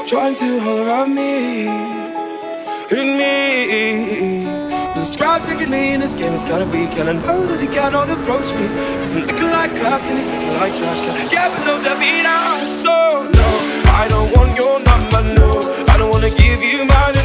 trying to holler at me, hit me. The scribe's thinking me in this game is kinda weak, and I know that he cannot approach me, cause I'm looking like glass and he's looking like trash. Can't get below the beat, so no, I don't want your number, no, I don't wanna give you my